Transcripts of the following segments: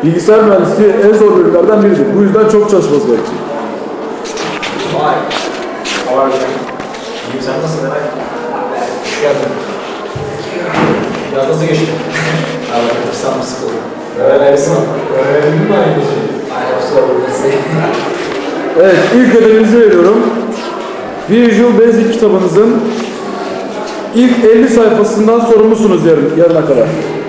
bilgisayar mühendisliği en zor bölümlerden biridir. Bu yüzden çok çalışması gerekir. Vay. How are you? İyiyim, sen nasılsın Eray? Hoş geldin. Biraz nasıl geçti? Abi katırsam sıkıldım. Öğrensin. Öğrendin mi aynı şeyi? Aynen sorumlusu. Evet, ilk ödevinizi veriyorum. Visual Basic kitabınızın ilk 50 sayfasından sorumlusunuz yarına kadar.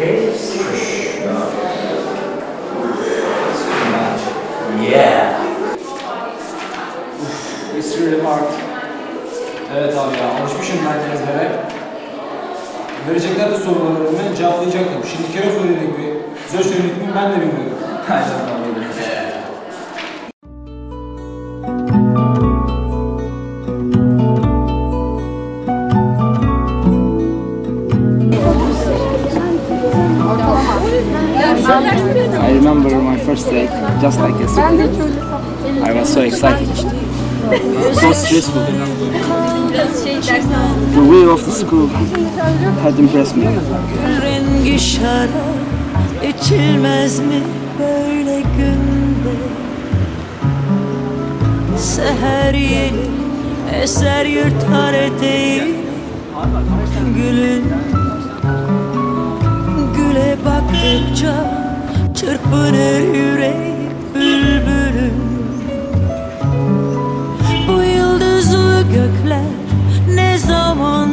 Yeah. It's really hard. Evet abi ya, alışmışım ben ezbere. Verecekler de soruları ben cevaplayacaktım. Şimdi kere söyledik bir, söz söyledik mi ben de bilmiyorum. Aynen abi. I remember my first day just like yesterday. I was so excited. So stressful. The way of the school had impressed me. Rengi şarap içilmez mi böyle günde? Seher yeli eser yırtar eteği. Gülün güle baktıkça çırpınır yürek bülbülüm. Bu yıldızlı gökler ne zaman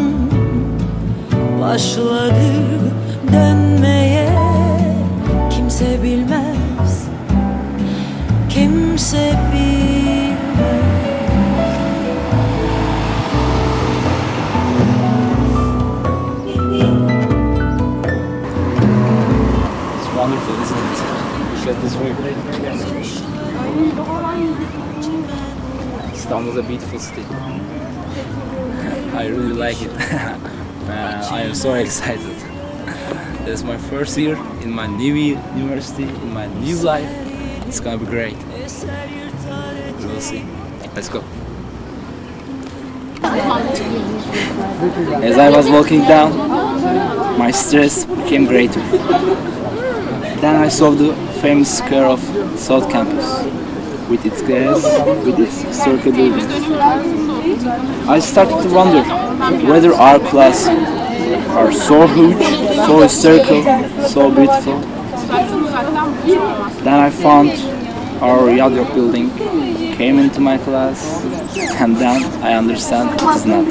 başladı dönmeye? Kimse bilmez, kimse bilmez. It's wonderful, isn't it? Look at this view. Istanbul is a beautiful city. I really like it. I am so excited. This is my first year in my new university, in my new life. It's gonna be great. We will see. Let's go. As I was walking down, my stress became greater. Then I saw the famous square of South Campus, with its grass, with its circle buildings. I started to wonder whether our class are so huge, so historical, so beautiful. Then I found our Yad Yok building, came into my class, and then I understand it is not.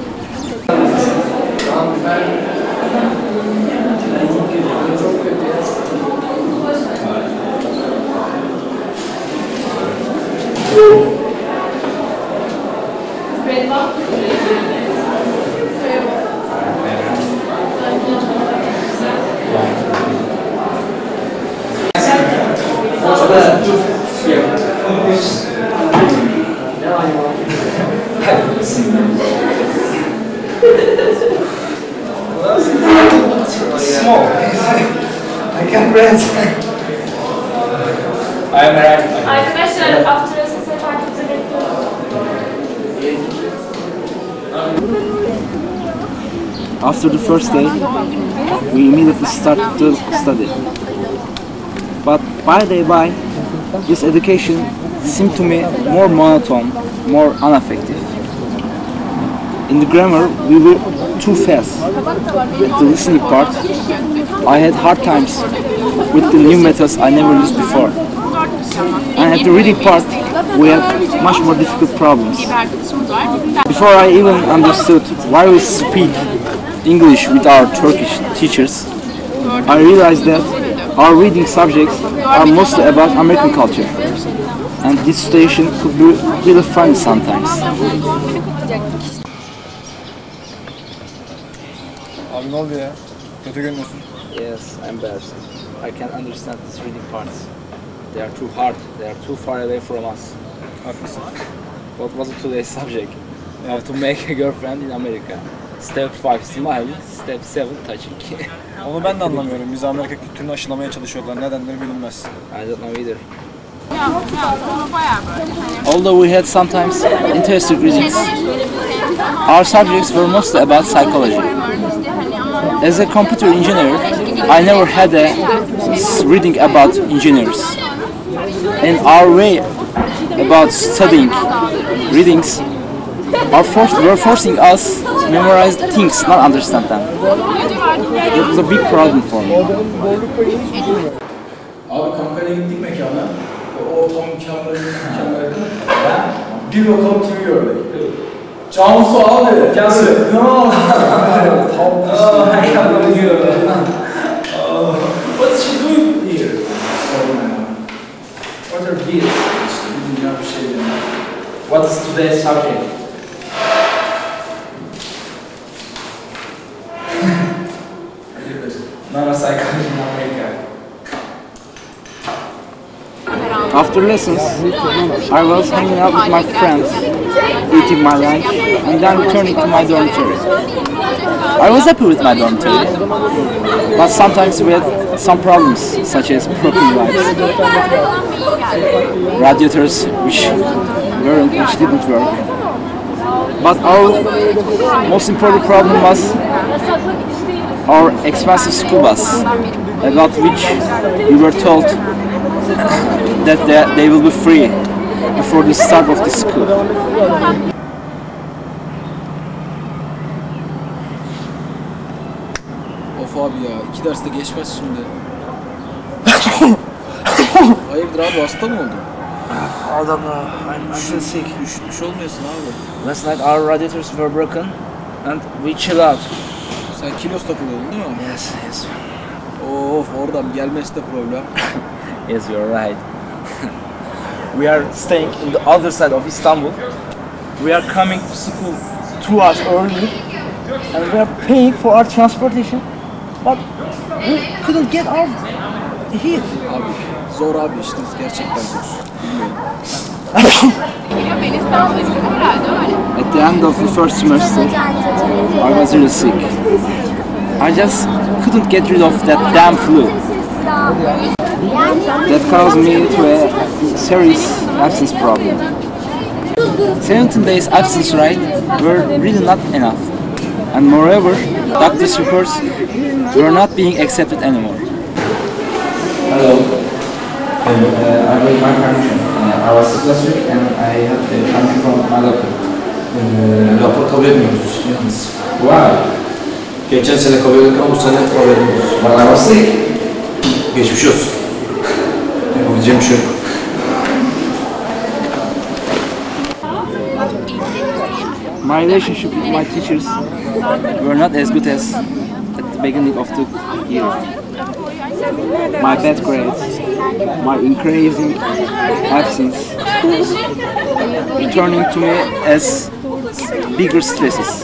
Small. I can't breathe. I am right. Arkadaşlar after sese takipte bekliyoruz. After the first day, we immediately started to study. But by, this education seemed to me more monotone, more unaffective. In the grammar, we were too fast. With the listening part, I had hard times with the new methods I never used before. And at the reading part, we had much more difficult problems. Before I even understood why we speak English with our Turkish teachers, I realized that our reading subjects are mostly about American culture. And this situation could be really funny sometimes. Abi ne oldu ya? Kötü görünüyorsun. Yes, I'm embarrassed. I can't understand these reading parts. They are too hard. They are too far away from us. Haklısın. What was today's subject? How to make a girlfriend in America. Step 5 smiling, step 7 touching. Onu ben de anlamıyorum. Bizi Amerika kültürünü aşılamaya çalışıyorlar. Nedenleri bilinmez. I don't know either. Although we had sometimes interesting readings, our subjects were mostly about psychology. As a computer engineer, I never had a reading about engineers. And our way about studying readings were forcing us to memorize things, not understand them. It was a big problem for me. Abi Kampanya'ya gittik mekana. O ortam mükemmeldi. Ben bir bakalım TV gördük. Cansu abi. Cansu. Ne oldu? Tam diyor. What's she doing here? What are these? Dünya bir şey değil. What is today's subject? Neuropsychology in America. After lessons, I was hanging out with my friends, eating my lunch, and then returning to my dormitory. I was happy with my dormitory, but sometimes we had some problems, such as broken lights, radiators which didn't work. But our most important problem was our expensive school bus, about which we were told that they will be free before the start of the school. Of abi ya, 2 derste geçmez şimdi. Hayırdır abi, hasta mı oldun? I don't know, I'm still sick. Üşütmüş olmuyorsun abi. Last night our radiators were broken and we chill out. Sen Kilos takılıyordun değil mi? Yes. Of, oradan gelmesi de problem. Yes, you're right. We are staying in the other side of Istanbul. We are coming to school 2 hours early and we are paying for our transportation. But we couldn't get out here. Abi, zor abi işiniz gerçekten zor. Bilmiyorum. At the end of the first semester, I was really sick. I just couldn't get rid of that damn flu. That caused me to a serious absence problem. 17 days absence rate were really not enough. And moreover, doctor's reports were not being accepted anymore. Hello. I made my permission. I was sick last week and I had the permission from my doctor. Rapor kabul etmiyoruz yalnız. Why? Geçen sene kabul ettik ama bu sene kabul etmiyoruz. But I was sick. Geçmiş olsun. Yapabileceğim bir şey yok. My relationship with my teachers were not as good as at the beginning of the year. My bad grades, my increasing absence, returning to me as bigger stresses.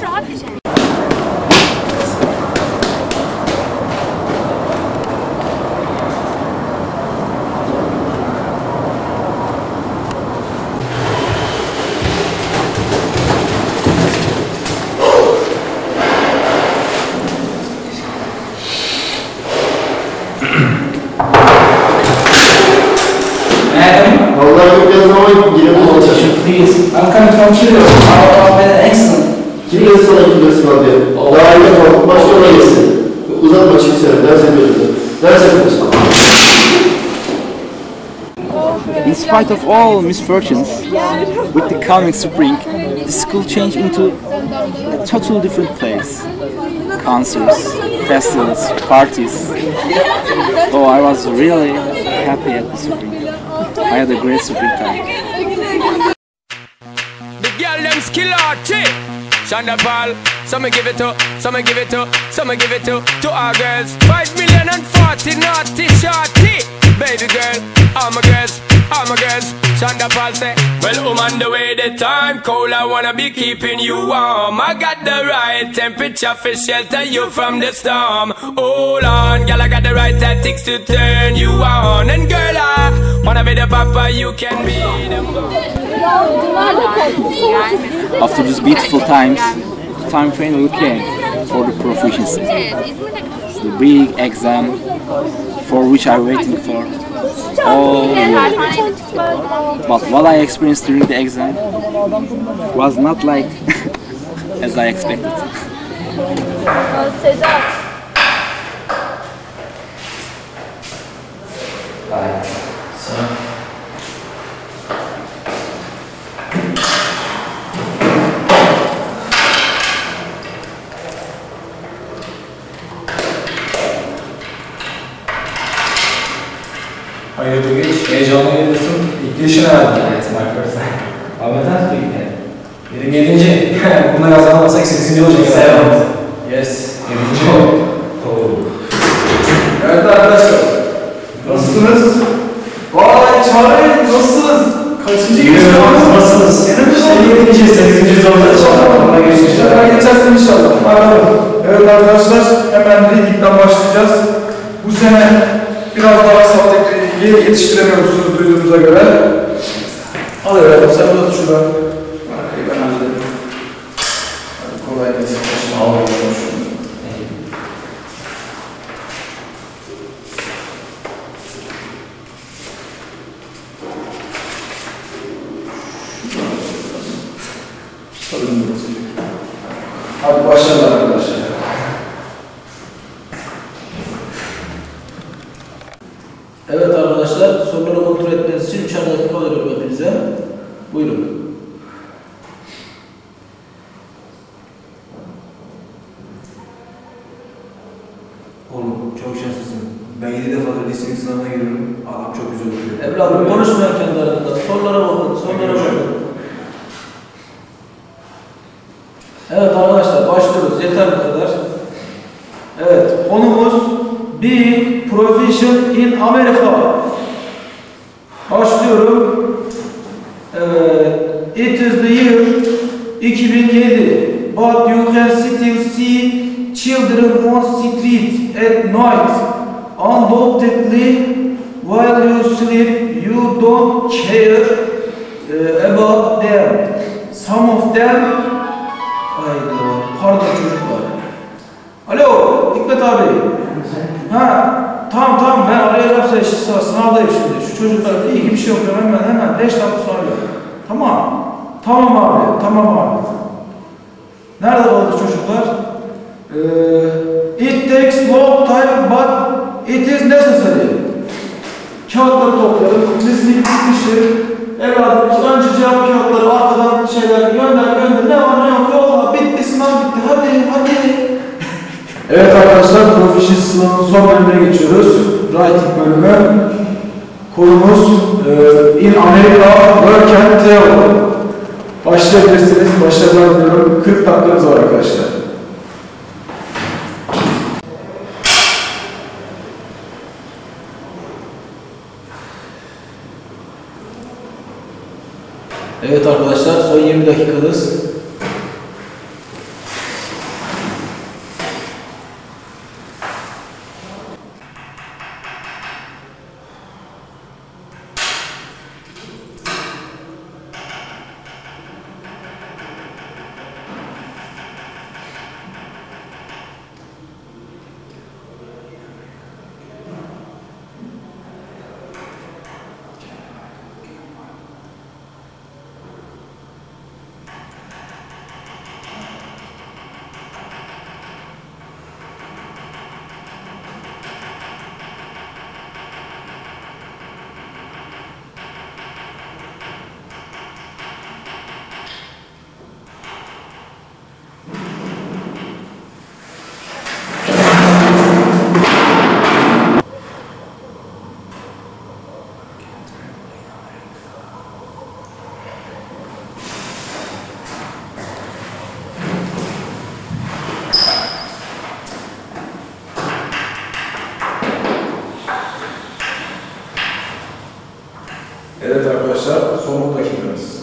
Please, I'm coming from Chile. I've been excellent. Kimleri sana kimleri var diye. Daha iyi yapalım. Başka ona gelsin. Uzatma çık sen. Ders yapıyorsun. Ders yapıyorsun. In spite of all misfortunes, with the coming spring, the school changed into a totally different place. Concerts, festivals, parties. Oh, I was really happy at the spring. I had a great springtime. The girl them skill arty. Shonda Paul, some give it to, some give it to, some give it to our girls. 5,040,000 naughty shorty. Baby girl, all my girls, all my girls. Shonda Paul say, well, on the way the time cold, I wanna be keeping you warm. I got the right temperature for shelter you from the storm. Hold on, girl, I got the right tactics to turn you on. And girl, I wanna be the papa, you can be the mom. After these beautiful times, the time finally came for the proficiency. The big exam for which I waited for all year. But what I experienced during the exam was not like as I expected. Sana. Hayırdır geç, heyecanlı geliyorsun. İlk yaşın herhalde. Evet, my first time. Ahmet Hans benim 7. Bunda kazanamazsak 8. olacak. 7. Yes, 7. Evet arkadaşlar. Nasılsınız? Vay Çağrı, nasılsınız? Kaçıncı geçiyorsunuz? Nasılsınız? İşte 7. 8. zorda inşallah. İnşallah geçersin inşallah. Bakalım. Evet arkadaşlar, hemen ligden başlayacağız. Bu sene biraz daha sağlıklı ilgi yetiştiremiyorsunuz duyduğumuza göre. Hadi bakalım, sen burada şuradan. Arkayı ben hallederim. Hadi kolay gelsin. Allah'a Hadi başlayalım arkadaşlar. Evet arkadaşlar, soruları kontrol etmeniz için 3'er dakika veriyorum hepinize. Buyurun. Oğlum çok şanslısın. Ben 7 defadır listenin sınavına giriyorum. Adam çok güzel okuyor. Evladım konuşmayan kendi arasında. Sorulara bakın, sorulara bakın. Evet arkadaşlar, başlıyoruz. Yeter bu kadar. Evet, konumuz Big Profession in America. Başlıyorum. Evet, it is the year 2007, but you can still see children on street at night. Undoubtedly, while you sleep, you don't care about them. Some of them, pardon çocuklar. Alo, Hikmet abi. Tamam ben arayacağım seni, sınavdayım şimdi. Şu çocuklar iyi bir şey yok, hemen 5 dakika sonra gel. Tamam abi. Nerede kaldı çocuklar? It takes long time but it is necessary. Kağıtları toplayalım, listini bitmiştir. Evladım, önce cevap kağıtları, arkadan şeyler gönder, ne var ne yok, yolla, bitti, sınav bitti, hadi. Evet arkadaşlar, Profession sınavının son bölümüne geçiyoruz. Writing bölümü. Konumuz in America, Work and Travel. Başlayabilirsiniz, başarılar diliyorum. 40 dakikanız var arkadaşlar. Evet arkadaşlar, son 20 dakikanız. Evet arkadaşlar, son 10 dakikamız.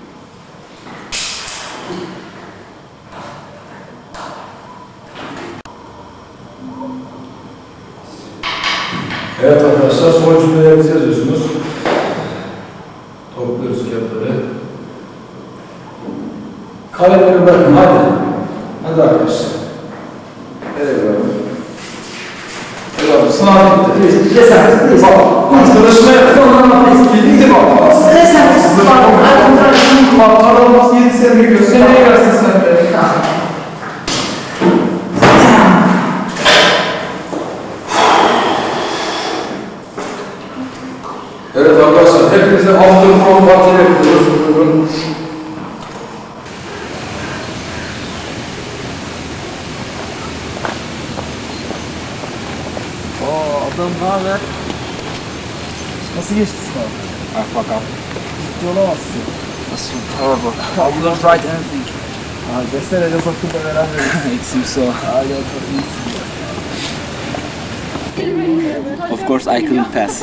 Evet arkadaşlar, son cümlelerinizi yazıyorsunuz. Topluyoruz kağıtları. Kalemleri bırakın, hadi arkadaşlar. Evet abi. Sınav bitti. Deseniz, arkadaşıma yapın. Bitti bak. Deseniz, araması 7 sene gidiyor. Seneye gelsin sen de. Evet Evet arkadaşlar, hepinize after prom party yapıyoruz. Buyurun. Adam ne haber? Nasıl geçti sınav? I fuck up. Ciddi olamazsın. That's horrible. I didn't write anything. Desene de bakımda beraber. It seems so. Hala çok iyisin. Of course, I couldn't pass.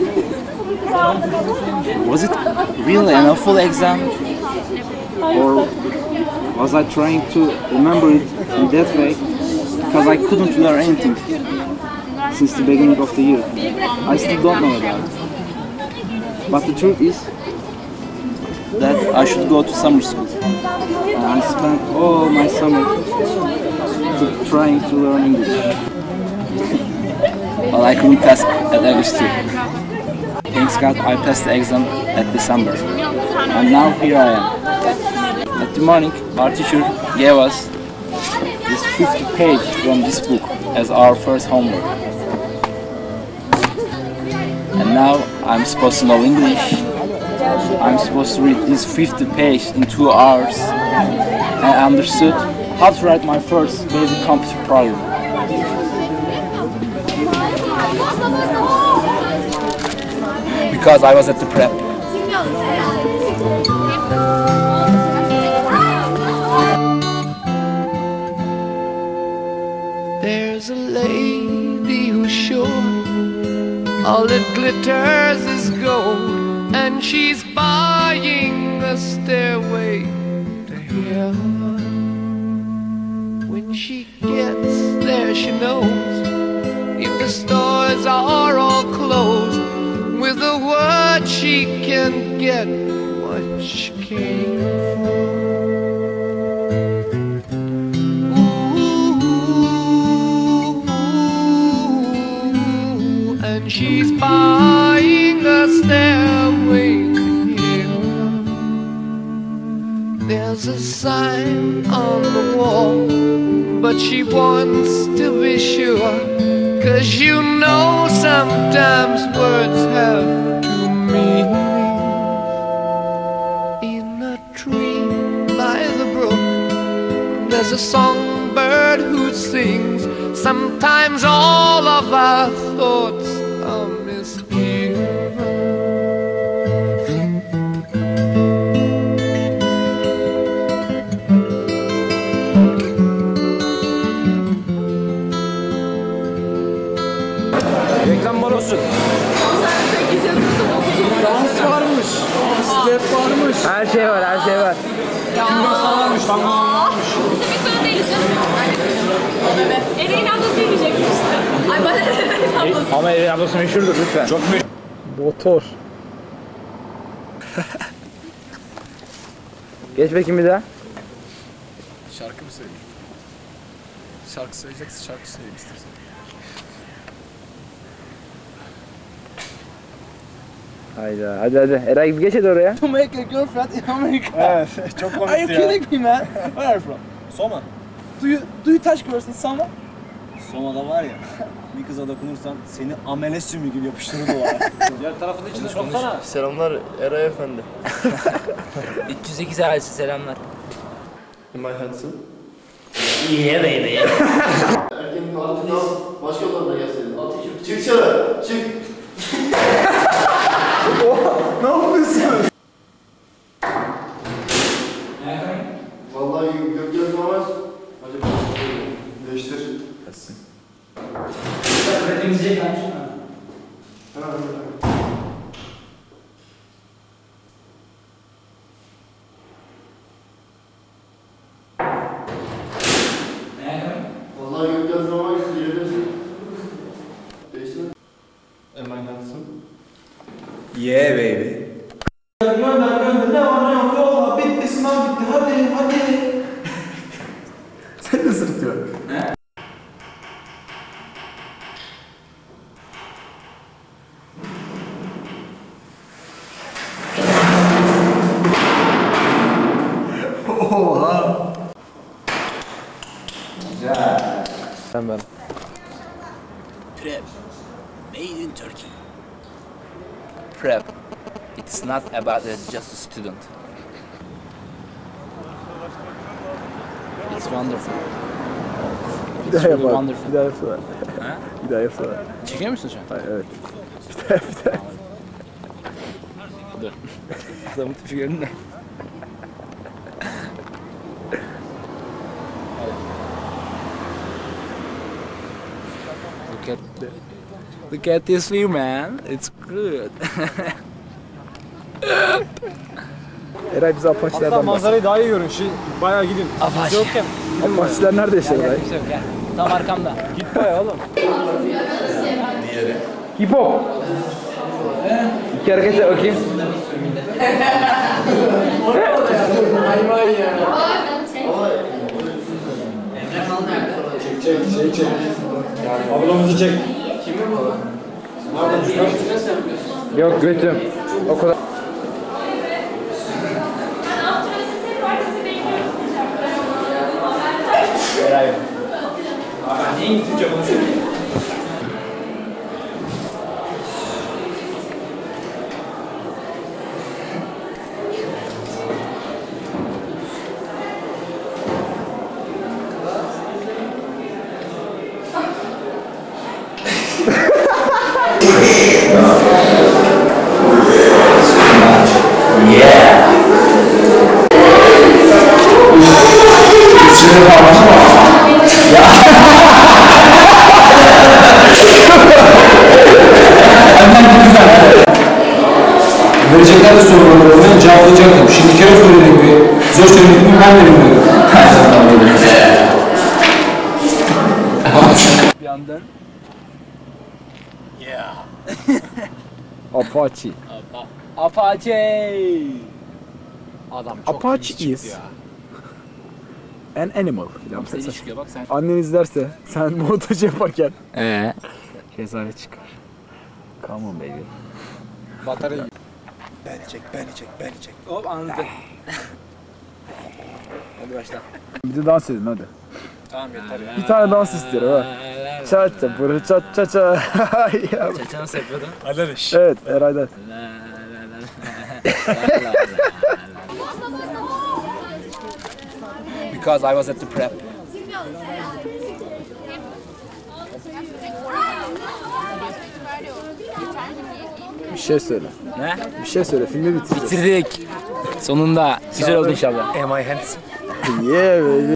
Was it really an awful exam? Or was I trying to remember it in that way? Because I couldn't learn anything since the beginning of the year. I still don't know about it. But the truth is that I should go to summer school. And I spent all my summer trying to learn English. Well, I couldn't pass at August too. Thanks God I passed the exam at December. And now here I am. At the morning, our teacher gave us this 50 page from this book as our first homework. And now I'm supposed to know English. I'm supposed to read this 50 page in 2 hours. And I understood how to write my first basic computer program. Because I was at the prep. There's a lady who's sure all that glitters is gold, and she's buying a stairway to heaven. When she gets there, she knows if the stores are all closed, with a word she can get what she came for. Ooh, and she's buying a stairway to heaven. There's a sign on the wall, but she wants to be sure, 'cause you know sometimes words have two meanings. In a tree by the brook, there's a songbird who sings. Sometimes all of our thoughts are misgiven. Reklam barosu. Dans varmış. Step varmış. Her şey var, her şey var. Kimyasal varmış, tamam varmış. Biz öyle değiliz canım. Evet. Ereğin ablası yiyecekmiş işte. Ay bana Ereğin ablası. Ama Ereğin ablası meşhurdur lütfen. Çok meşhur. Motor. Geç bakayım bir daha. Şarkı mı söyleyeyim? Şarkı söyleyeceksin, şarkı söyleyeyim istersen. Hayda, hadi hadi. Eray geç hadi oraya. To make a girlfriend in America. Evet, çok komikti Are you ya. kidding me man? Where are you from? Soma. Do you touch girls in summer? Soma'da var ya, bir kıza dokunursan seni amele sümüğü gibi yapıştırır o ara. Diğer tarafın içine soksana. Selamlar Eray Efendi. 308 ailesi selamlar. Am I handsome? Yeah baby. Erkeğin altından başka olanına gelseydin. Çık dışarı, çık. Ne yapıyorsun? Vallahi gökyüzü olmaz. Acaba değiştir. Temizleyecek ben Vallahi gökyüzü olmaz. Diyebilirsin. Değiştir. Am I handsome? Yeah baby. Gönder ne var ne yok yolla bitti sınav bitti hadi. Sen de sırtıyorsun. Oha. Güzel. Ben. Prep. Made in Turkey. Prep. It's not about just a student. It's wonderful. Bir daha really yapalım. wonderful. Bir daha yapsana. Ha? Bir daha yapsana. Çekiyor musun şu an? Hayır, evet. Bir daha. Dur. Adamın tipi görün de. Look at this view, man. It's good. Eray bize Apache'lerden Hatta manzarayı daha iyi görün. Bayağı gidin. Apache. Yokken. Apache'ler nerede yaşıyor Eray? Kimse yok gel. Tam arkamda. Git bayağı oğlum. Hip hop. İki hareket yap bakayım. Çek. Ablamızı çek. Yok götüm. O kadar. Verecekler de sorularını cevaplayacaktım. Şimdi kere söyledik bir zor söyledik mi ben de bilmiyorum. Bir yandan. Yeah. Apache. Apache. Adam çok Apache iyi is çıktı ya. an animal. Seni çıkıyor bak sen. Annen izlerse sen montaj yaparken Rezalet çıkar. Come on baby. Batarya. Beni çek. Hop anladım. Hadi başla. bir de dans edin hadi. Tamam yeter ya. Bir tane dans istiyorum ha. Ça ça pırı ça ça ça. Çeçe nasıl yapıyordun? Evet Eray'dan. Because I was at the prep. Bir şey söyle. Ne? Bir şey söyle. Filmi bitireceğiz. Bitirdik. Sonunda. Güzel oldu inşallah. Am I handsome? Yeah baby.